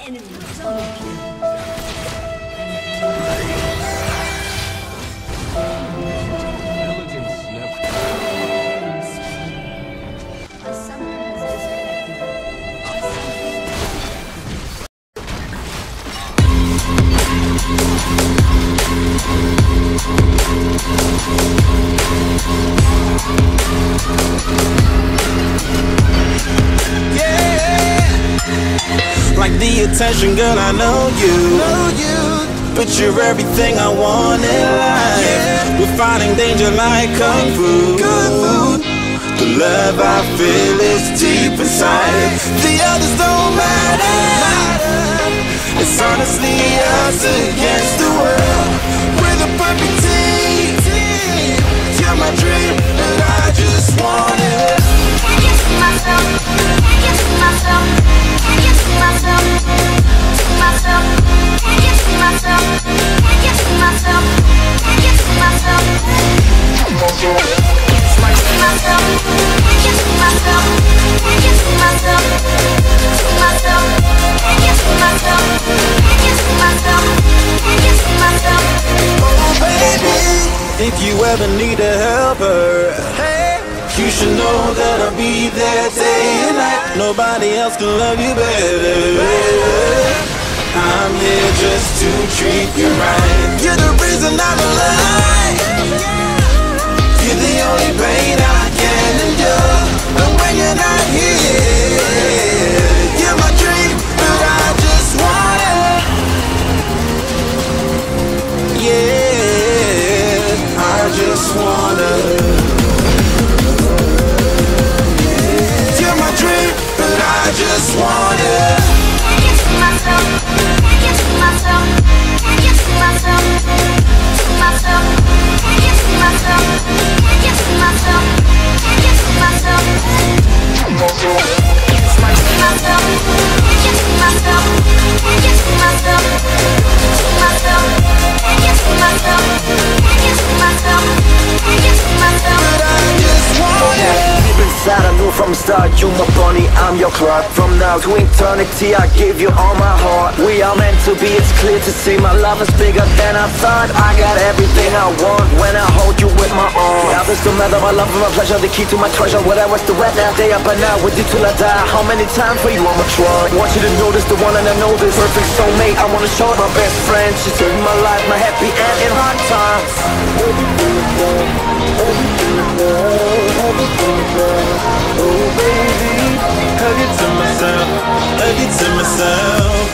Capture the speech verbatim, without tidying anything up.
Enemy double kill. A summoner has disconnected. A Like the attention, girl, I know you. Know you. But you're everything I want in life. Yeah. We're fighting danger like kung fu. Kung fu. The love I feel is deep inside. The others don't matter. It's honestly us against the world. We're the perfect team. You're my dream, and I just want it. Can't get to myself. Can't get to myself. Can't get to myself. To myself. Can't get to myself. Can't get to myself. Can't get to myself. To myself. Can't get to myself. Can't get to myself. To myself. Can't get to myself. Can't get to myself. Can't get to myself. Oh baby, if you ever need a helper, hey, you should know that I'll be there day and night. Nobody else can love you better. I'm here just to treat you right. You're the reason I'm alive. You're the only pain I can endure. And when you're not here, you're my dream, but I just want it. Yeah, I just wanna. You're my dream, but I just want it. Can't get to myself. Can't get to myself. Can't get to myself. To myself. Can't get to myself. Can't get to myself. Can't get to myself. To myself. Can't get to myself. Can't get to myself. To myself. Can't get to myself. Can't get to myself. Can't get to myself. But I just want it. Deep inside I knew from the start, you my bunny, I'm your Clark. From now to eternity I give you all my heart. We are meant to be, it's clear to see. My love is bigger than I thought. I got everything I want when I hold you with my arms. Now this don't matter, my love and my pleasure, the key to my treasure. Whatever's the weather, day up and out with you till I die. How many times for you I'ma try? Want you to notice the one and I know this perfect soulmate. I wanna show my best friend. She saved my life, my happy and in hard times. Oh baby, hug it to myself, hug it to myself.